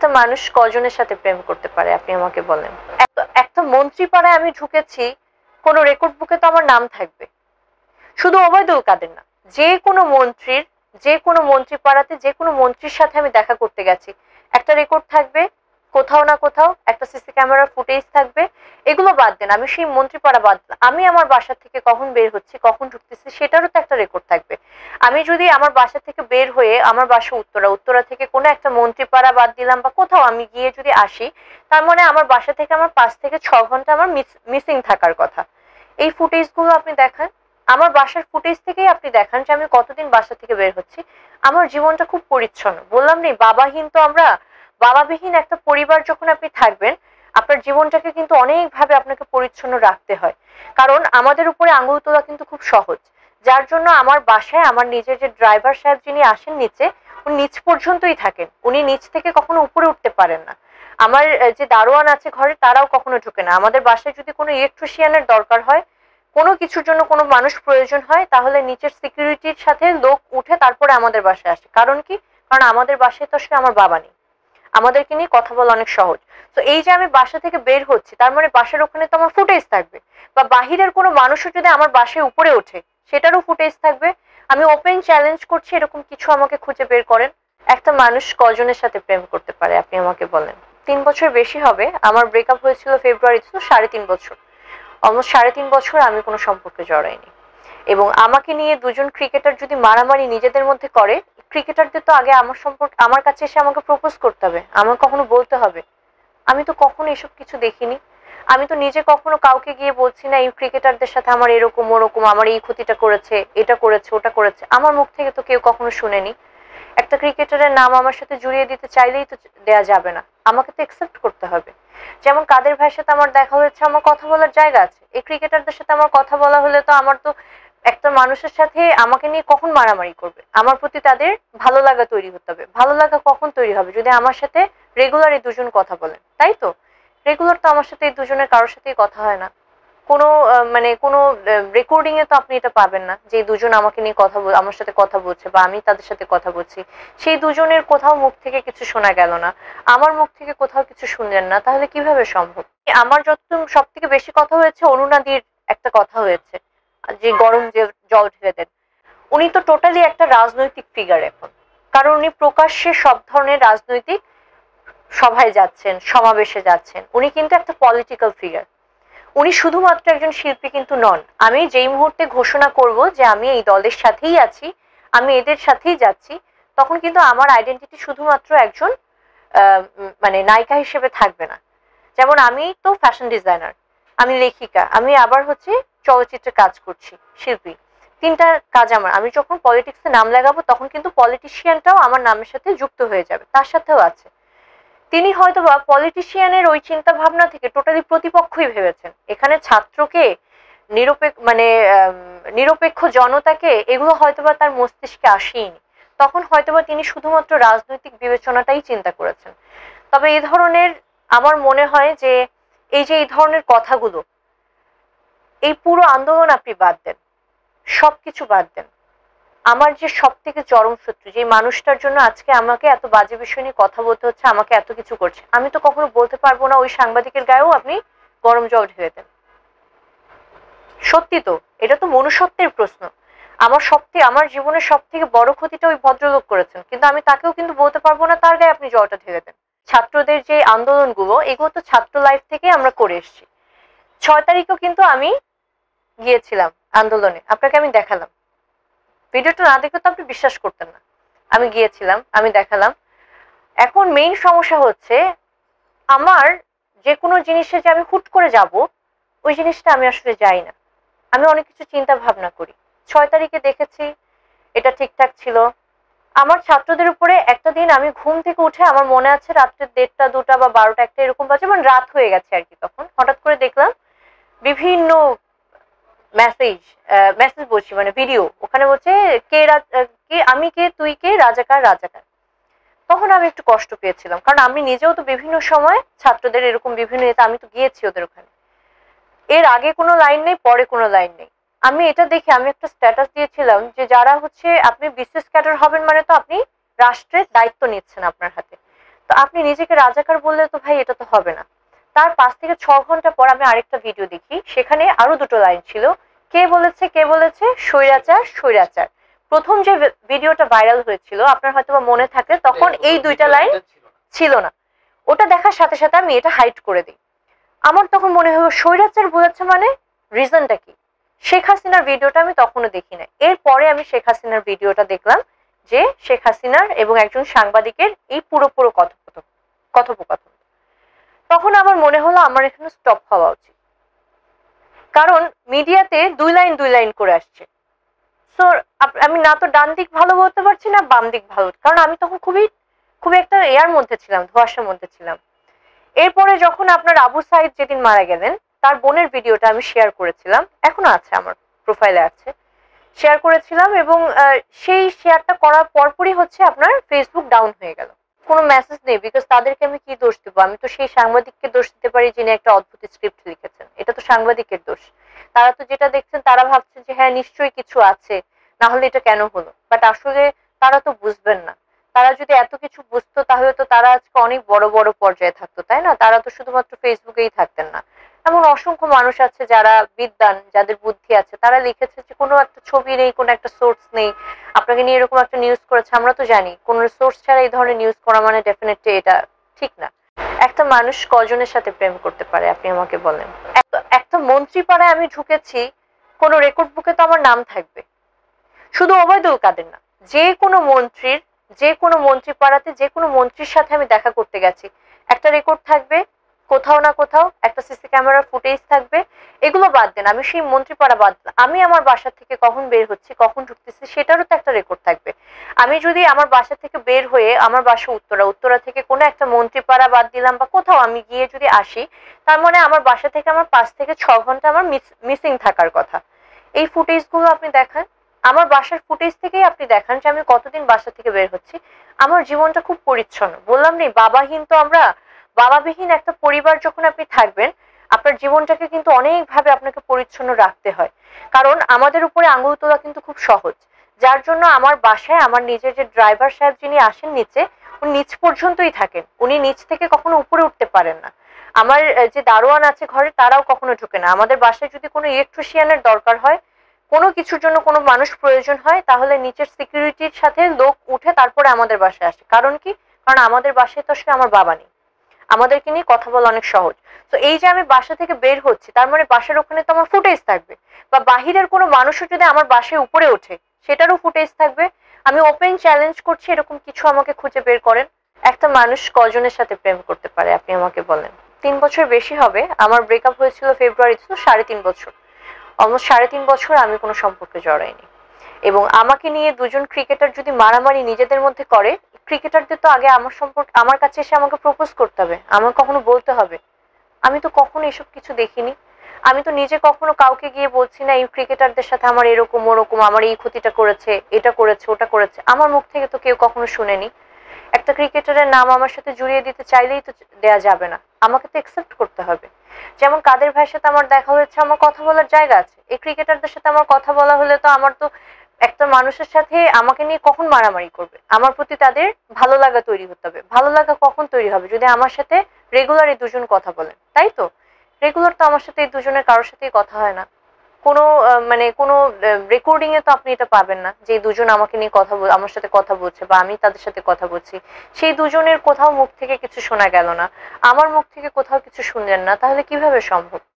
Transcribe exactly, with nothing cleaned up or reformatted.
একটা মানুষ কজনের সাথে প্রেম করতে পারে আপনি আমাকে বলেন। একটা মন্ত্রী পাড়ায় আমি ঢুকেছি, কোনো রেকর্ড বুকে তো আমার নাম থাকবে। শুধু ওবায়দুল কাদের না, যে কোনো মন্ত্রীর, যে কোনো মন্ত্রী পাড়াতে যে কোনো মন্ত্রীর সাথে আমি দেখা করতে গেছি, একটা রেকর্ড থাকবে, কোথাও না কোথাও একটা সিসি ক্যামেরার ফুটেজ থাকবে। এগুলো বাদ দেন, আমি সেই মন্ত্রী পাড়া বাদ দিলাম, আমি আমার বাসা থেকে কখন বের হচ্ছি, কখন ঢুকতেছি, সেটারও তো একটা রেকর্ড থাকবে। আমি যদি আমার বাসা থেকে বের হয়ে, আমার বাসা উত্তরা, উত্তরা থেকে কোনো একটা মন্ত্রী পাড়া বাদ দিলাম বা কোথাও আমি গিয়ে যদি আসি, তার মানে আমার বাসা থেকে আমার পাঁচ থেকে ছ ঘন্টা আমার মিসিং থাকার কথা। এই ফুটেজ গুলো আপনি দেখান, আমার বাসার ফুটেজ থেকেই আপনি দেখান যে আমি কতদিন বাসা থেকে বের হচ্ছি। আমার জীবনটা খুব পরিচ্ছন্ন, বললাম নেই বাবাহীন তো আমরা, বাবাবিহীন একটা পরিবার যখন আপনি থাকবেন, আপনার জীবনটাকে কিন্তু অনেকভাবে আপনাকে পরিচ্ছন্ন রাখতে হয়। কারণ আমাদের উপরে আঙুল তোলা কিন্তু খুব সহজ, যার জন্য আমার বাসায় আমার নিজের যে ড্রাইভার সাহেব যিনি আসেন নিচে, উনি নিচ পর্যন্তই থাকেন, উনি নিচ থেকে কখনো উপরে উঠতে পারেন না। আমার যে দারোয়ান আছে ঘরে, তারাও কখনো ঢুকে না। আমাদের বাসায় যদি কোনো ইলেকট্রিশিয়ানের দরকার হয়, কোনো কিছুর জন্য কোনো মানুষ প্রয়োজন হয়, তাহলে নিচের সিকিউরিটির সাথে লোক উঠে তারপরে আমাদের বাসায় আসে। কারণ কি? কারণ আমাদের বাসায় তো আসলে আমার বাবা নেই, আমাদেরকে নিয়ে কথা বলা অনেক সহজ। তো এই যে আমি বাসা থেকে বের হচ্ছি, তার মানে বাসার ওখানে তো আমার ফুটেজ থাকবে, বা বাহিরের কোনো মানুষও যদি আমার বাসায় উপরে ওঠে সেটারও ফুটেজ থাকবে। আমি ওপেন চ্যালেঞ্জ করছি, এরকম কিছু আমাকে খুঁজে বের করেন। একটা মানুষ কজনের সাথে প্রেম করতে পারে আপনি আমাকে বলেন। তিন বছর বেশি হবে, আমার ব্রেকআপ হয়েছিল ফেব্রুয়ারিতে, তো সাড়ে তিন বছর, অলমোস্ট সাড়ে তিন বছর আমি কোনো সম্পর্কে জড়াইনি। এবং আমাকে নিয়ে দুজন ক্রিকেটার যদি মারামারি নিজেদের মধ্যে করে, ক্রিকেটারদের তো আগে আমার সম্পর্কে, আমার কাছে এসে আমাকে প্রপোজ করতে হবে, আমাকে কখনো বলতে হবে। আমি তো কখনো এসব কিছু দেখিনি। আমি তো নিজে কখনো কাউকে গিয়ে বলছি না এই ক্রিকেটারদের সাথে আমার এরকম ওরকম, আমার এই ক্ষতিটা করেছে, এটা করেছে, ওটা করেছে। আমার মুখ থেকে তো কেউ কখনো শুনেনি। একটা ক্রিকেটারের নাম আমার সাথে জুড়িয়ে দিতে চাইলেই তো দেয়া যাবে না, আমাকে তো অ্যাকসেপ্ট করতে হবে। যেমন কাদের ভাইয়ের সাথে আমার দেখা হয়েছে, আমার কথা বলার জায়গা আছে। এই ক্রিকেটারদের সাথে আমার কথা বলা হলে তো আমার তো একটা মানুষের সাথে আমাকে নিয়ে কখন মারামারি করবে, আমার প্রতি তাদের ভালো লাগা তৈরি হতে হবে। ভালো লাগা কখন তৈরি হবে? যদি আমার সাথে রেগুলার এই দুজন কথা বলেন, তাই তো? রেগুলার তো আমার সাথে এই দুজনের কারোর সাথেই কথা হয় না। কোনো মানে কোনো রেকর্ডিং এ তো আপনি এটা পাবেন না যে দুজন আমাকে নিয়ে কথা বল, আমার সাথে কথা বলছে বা আমি তাদের সাথে কথা বলছি। সেই দুজনের কোথাও মুখ থেকে কিছু শোনা গেল না, আমার মুখ থেকে কোথাও কিছু শুনলেন না, তাহলে কিভাবে সম্ভব? আমার যত সব থেকে বেশি কথা হয়েছে অনুনাদির একটা কথা হয়েছে, যে গরম যে জল ঢেলে দেন। উনি তো টোটালি একটা রাজনৈতিক ফিগার এখন, কারণ উনি প্রকাশ্যে সব ধরনের রাজনৈতিক সভায় যাচ্ছেন, সমাবেশে যাচ্ছেন। উনি কিন্তু একটা পলিটিক্যাল ফিগার। উনি শুধুমাত্র একজন শিল্পী কিন্তু নন। আমি যেই মুহূর্তে ঘোষণা করব যে আমি এই দলের সাথেই আছি, আমি এদের সাথেই যাচ্ছি, তখন কিন্তু আমার আইডেন্টিটি শুধুমাত্র একজন মানে নায়িকা হিসেবে থাকবে না। যেমন আমি তো ফ্যাশন ডিজাইনার, আমি লেখিকা, আমি আবার হচ্ছে চলচ্চিত্রে কাজ করছি, শিল্পী। তিনটা কাজ আমার। আমি যখন পলিটিক্সে নাম লাগাবো তখন কিন্তু পলিটিশিয়ানটাও আমার নামের সাথে যুক্ত হয়ে যাবে, তার সাথেও আছে। তিনি হয়তো বা পলিটিশিয়ানের ওই চিন্তা ভাবনা থেকে টোটালি প্রতিপক্ষই ভেবেছেন। এখানে ছাত্রকে, নিরপেক্ষ মানে নিরপেক্ষ জনতাকে, এগুলো হয়তোবা তার মস্তিষ্কে আসেইনি। তখন হয়তোবা তিনি শুধুমাত্র রাজনৈতিক বিবেচনাটাই চিন্তা করেছেন। তবে এই ধরনের, আমার মনে হয় যে এই যে এই ধরনের কথাগুলো, এই পুরো আন্দোলন আপনি বাদ দেন, সবকিছু বাদ দেন। আমার যে সব থেকে চরম শত্রু, যে মানুষটার জন্য আজকে আমাকে এত বাজে বিষয় নিয়ে কথা বলতে হচ্ছে, আমাকে এত কিছু করছে, আমি তো কখনো বলতে পারবো না ওই সাংবাদিকের গায়েও আপনি গরম জল ঢেলে দেন। সত্যি তো, এটা তো মনুষ্যত্বের প্রশ্ন। আমার সবথেকে, আমার জীবনের সব থেকে বড় ক্ষতিটা ওই ভদ্রলোক করেছেন, কিন্তু আমি তাকেও কিন্তু বলতে পারবো না তার গায়ে আপনি জলটা ঢেলে দেন। ছাত্রদের যে আন্দোলনগুলো, এগুলো তো ছাত্র লাইফ থেকে আমরা করে এসেছি। ছয় তারিখও কিন্তু আমি গিয়েছিলাম আন্দোলনে, আপনাকে আমি দেখালাম। ভিডিওটা না দেখে তো আপনি বিশ্বাস করতেন না। আমি গিয়েছিলাম, আমি দেখালাম। এখন মেইন সমস্যা হচ্ছে, আমার যে কোনো জিনিসে যে আমি হুট করে যাব, ওই জিনিসটা আমি আসলে যাই না। আমি অনেক কিছু চিন্তা ভাবনা করি। ছয় তারিখে দেখেছি এটা ঠিকঠাক ছিল। আমার ছাত্রদের উপরে একটা দিন আমি ঘুম থেকে উঠে, আমার মনে আছে রাত্রে দেড়টা দুটা বা বারোটা একটা এরকম বাজে, মানে রাত হয়ে গেছে আর কি। তখন হঠাৎ করে দেখলাম বিভিন্ন মেসেজ, মেসেজ বলছি মানে ভিডিও, ওখানে বলছে কে কে আমি কে, তুই কে, রাজাকার রাজাকার। তখন আমি একটু কষ্ট পেয়েছিলাম, কারণ আমি নিজেও তো বিভিন্ন সময় ছাত্রদের এরকম বিভিন্ন নেতা, আমি তো গিয়েছি ওদের ওখানে। এর আগে কোনো লাইন নেই, পরে কোনো লাইন নেই। আমি এটা দেখে আমি একটা স্ট্যাটাস দিয়েছিলাম যে যারা হচ্ছে, আপনি বিসিএস ক্যাডার হবেন মানে তো আপনি রাষ্ট্রের দায়িত্ব নিচ্ছেন আপনার হাতে। তো আপনি নিজেকে রাজাকার বললে তো ভাই এটা তো হবে না। তার পাঁচ থেকে ছ ঘন্টা পর আমি আরেকটা ভিডিও দেখি, সেখানে আরো দুটো লাইন ছিল, কে বলেছে কে বলেছে স্বৈরাচার স্বৈরাচার। প্রথম যে ভিডিওটা ভাইরাল হয়েছিল আপনার হয়তো মনে থাকে, তখন এই দুইটা লাইন ছিল না। ওটা দেখার সাথে সাথে আমি এটা হাইড করে দিই। আমার তখন মনে হলো স্বৈরাচার বলেছে মানে রিজনটা কি। শেখ হাসিনার ভিডিওটা আমি তখনও দেখি না, এরপরে আমি শেখ হাসিনার ভিডিওটা দেখলাম, যে শেখ হাসিনার এবং একজন সাংবাদিকের এই পুরো পুরো কথোপকথন কথোপকথন তখন আমার মনে হলো আমার এখানে স্টপ হওয়া উচিত। কারণ মিডিয়াতে দুই লাইন দুই লাইন করে আসছে। সো আমি না তো ডান দিক ভালো বলতে পারছি না বাম দিক ভালো, কারণ আমি তখন খুবই খুবই একটা এয়ার মধ্যে ছিলাম, ধোঁয়াশার মধ্যে ছিলাম। এরপরে যখন আপনার আবু সাইদ যেদিন মারা গেলেন, তার বোনের ভিডিওটা আমি শেয়ার করেছিলাম, এখনো আছে আমার প্রোফাইলে আছে, শেয়ার করেছিলাম, এবং সেই শেয়ারটা করার পরপরই হচ্ছে আপনার ফেসবুক ডাউন হয়ে গেল। কোনো মেসেজ নেই, বিকজ তাদেরকে আমি কি দোষ দেবো? আমি তো সেই সাংবাদিককে দোষ দিতে পারি যিনি একটা অদ্ভুত স্ক্রিপ্ট লিখেছেন, এটা তো সাংবাদিকের দোষ। তারা তো যেটা দেখছেন তারা ভাবছেন যে হ্যাঁ নিশ্চয়ই কিছু আছে, না হলে এটা কেন হলো, বাট আসলে তারা তো বুঝবেন না। তারা যদি এত কিছু বুঝতো তাহলে তো তারা আজকে অনেক বড় বড় পর্যায়ে থাকতো, তাই না? তারা তো শুধুমাত্র ফেসবুকেই থাকতেন না। এমন অসংখ্য মানুষ আছে যারা বিদ্বান, যাদের বুদ্ধি আছে, তারা লিখেছে যে কোনো একটা ছবি নেই, কোনো একটা সোর্স নেই, আপনাকে নিয়ে এরকম একটা নিউজ করেছে। আমরা তো জানি কোনো সোর্স ছাড়া এই ধরনের নিউজ করা মানে ডেফিনেটলি এটা ঠিক না। একটা মানুষ কজনের সাথে প্রেম করতে পারে আপনি আমাকে বলেন? একটা মন্ত্রী পাড়ায় আমি ঢুকেছি, কোনো রেকর্ড বুকে তো আমার নাম থাকবে। শুধু ওবায়দুল কাদের না, যে কোনো মন্ত্রীর, যে কোনো মন্ত্রী পাড়াতে যে কোনো মন্ত্রীর সাথে আমি দেখা করতে গেছি, একটা রেকর্ড থাকবে, কোথাও না কোথাও একটা সিসি ক্যামেরার ফুটেজ থাকবে। এগুলো বাদ দেন, আমি সেই মন্ত্রী পাড়া বাদ দিলাম, আমি আমার বাসা থেকে কখন বের হচ্ছি, কখন ঢুকতেছি, সেটারও তো একটা রেকর্ড থাকবে। আমি যদি আমার বাসা থেকে বের হয়ে, আমার বাসা উত্তরা, উত্তরা থেকে কোনো একটা মন্ত্রী পাড়া বাদ দিলাম বা কোথাও আমি গিয়ে যদি আসি, তার মানে আমার বাসা থেকে আমার পাঁচ থেকে ছ ঘন্টা আমার মিসিং থাকার কথা। এই ফুটেজ গুলো আপনি দেখান, আমার বাসার ফুটেজ থেকেই আপনি দেখান যে আমি কতদিন বাসা থেকে বের হচ্ছি। আমার জীবনটা খুব পরিচ্ছন্ন, বললাম নেই বাবাহীন তো আমরা, বাবাবিহীন একটা পরিবার যখন আপনি থাকবেন, আপনার জীবনটাকে কিন্তু অনেকভাবে আপনাকে পরিচ্ছন্ন রাখতে হয়। কারণ আমাদের উপরে আঙুল তোলা কিন্তু খুব সহজ, যার জন্য আমার বাসায় আমার নিজের যে ড্রাইভার সাহেব যিনি আসেন নিচে, উনি নিচ পর্যন্তই থাকেন, উনি নিচ থেকে কখনো উপরে উঠতে পারেন না। আমার যে দারোয়ান আছে ঘরে, তারাও কখনো ঢুকে না। আমাদের বাসায় যদি কোনো ইলেকট্রিশিয়ানের দরকার হয়, কোনো কিছুর জন্য কোনো মানুষ প্রয়োজন হয়, তাহলে নিচের সিকিউরিটির সাথে লোক উঠে তারপরে আমাদের বাসায় আসে। কারণ কি? কারণ আমাদের বাসায় তো আসলে আমার বাবা নেই, আমাদেরকে নিয়ে কথা বলা অনেক সহজ। তো এই যে আমি বাসা থেকে বের হচ্ছি, তার মানে বাসার ওখানে তো আমার ফুটেজ থাকবে, বা বাহিরের কোনো মানুষও যদি আমার বাসায় উপরে ওঠে সেটারও ফুটেজ থাকবে। আমি ওপেন চ্যালেঞ্জ করছি, এরকম কিছু আমাকে খুঁজে বের করেন। একটা মানুষ কজনের সাথে প্রেম করতে পারে আপনি আমাকে বলেন? তিন বছর বেশি হবে, আমার ব্রেকআপ হয়েছিল ফেব্রুয়ারিতে, তো সাড়ে তিন বছর, অলমোস্ট সাড়ে তিন বছর আমি কোনো সম্পর্কে জড়াইনি। এবং আমাকে নিয়ে দুজন ক্রিকেটার যদি মারামারি নিজেদের মধ্যে করে, ক্রিকেটারদের তো আগে আমার সম্পর্কে, আমার কাছে এসে আমাকে প্রপোজ করতে হবে, আমাকে কখনো বলতে হবে। আমি তো কখনো এসব কিছু দেখিনি। আমি তো নিজে কখনো কাউকে গিয়ে বলছি না এই ক্রিকেটারদের সাথে আমার এরকম ওরকম, আমার এই ক্ষতিটা করেছে, এটা করেছে, ওটা করেছে। আমার মুখ থেকে তো কেউ কখনো শুনেনি। একটা ক্রিকেটারের নাম আমার সাথে জুড়িয়ে দিতে চাইলেই তো দেয়া যাবে না, আমাকে তো অ্যাকসেপ্ট করতে হবে। যেমন কাদের ভাইয়ের সাথে আমার দেখা হয়েছে, আমার কথা বলার জায়গা আছে। এই ক্রিকেটারদের সাথে আমার কথা বলা হলে তো আমার তো একটা মানুষের সাথে আমাকে নিয়ে কখন মারামারি করবে? আমার প্রতি তাদের ভালো লাগা তৈরি হতে হবে। ভালো লাগা কখন তৈরি হবে? যদি আমার সাথে রেগুলার এই দুজন কথা বলেন, তাই তো? রেগুলার তো আমার সাথে এই দুজনের কারোর সাথেই কথা হয় না। কোনো মানে কোনো রেকর্ডিং এ তো আপনি এটা পাবেন না যে দুজন আমাকে নিয়ে কথা বল, আমার সাথে কথা বলছে বা আমি তাদের সাথে কথা বলছি। সেই দুজনের কোথাও মুখ থেকে কিছু শোনা গেল না, আমার মুখ থেকে কোথাও কিছু শুনলেন না, তাহলে কিভাবে সম্ভব?